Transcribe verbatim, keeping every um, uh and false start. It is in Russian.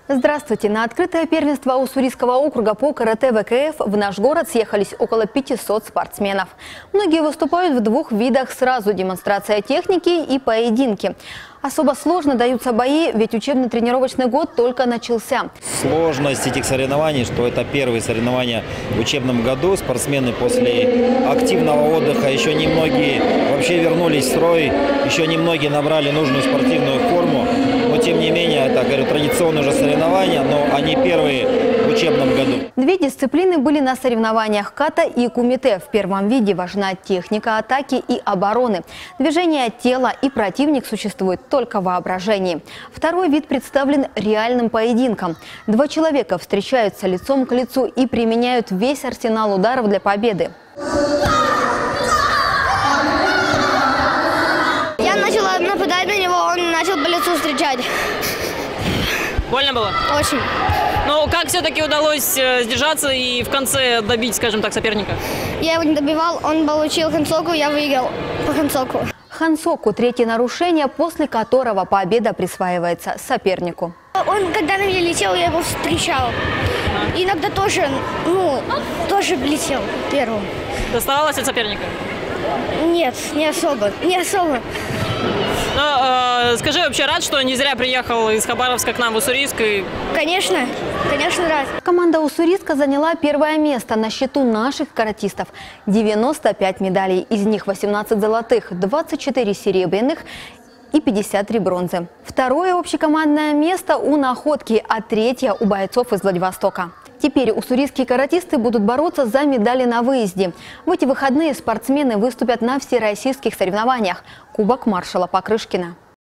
Здравствуйте! На открытое первенство Уссурийского округа по карате вэ ка эф в наш город съехались около пятисот спортсменов. Многие выступают в двух видах сразу – демонстрация техники и поединки. Особо сложно даются бои, ведь учебно-тренировочный год только начался. Сложность этих соревнований, что это первые соревнования в учебном году. Спортсмены после активного отдыха, еще немногие вообще вернулись в строй, еще немногие набрали нужную спортивную форму. Но тем не менее, это, говорю, традиционные уже соревнования, но они первые в учебном году. Две дисциплины были на соревнованиях ката и кумите. В первом виде важна техника атаки и обороны. Движение тела и противник существует только в воображении. Второй вид представлен реальным поединком. Два человека встречаются лицом к лицу и применяют весь арсенал ударов для победы. Я начала нападать на него, он начал по лицу встречать. Больно было? Очень. Ну, как все-таки удалось сдержаться и в конце добить, скажем так, соперника? Я его не добивал, он получил хансоку, я выиграл по хансоку. Хансоку – третье нарушение, после которого победа присваивается сопернику. Он, когда на меня летел, я его встречал. Иногда тоже, ну, тоже летел первым. Доставалось от соперника? Нет, не особо, не особо. Ну, э, скажи, вообще рад, что не зря приехал из Хабаровска к нам в Уссурийск? И... Конечно, конечно рад. Команда Уссурийска заняла первое место на счету наших каратистов. девяносто пять медалей, из них восемнадцать золотых, двадцать четыре серебряных и пятьдесят три бронзы. Второе общекомандное место у Находки, а третье у бойцов из Владивостока. Теперь уссурийские каратисты будут бороться за медали на выезде. В эти выходные спортсмены выступят на всероссийских соревнованиях. Кубок маршала Покрышкина.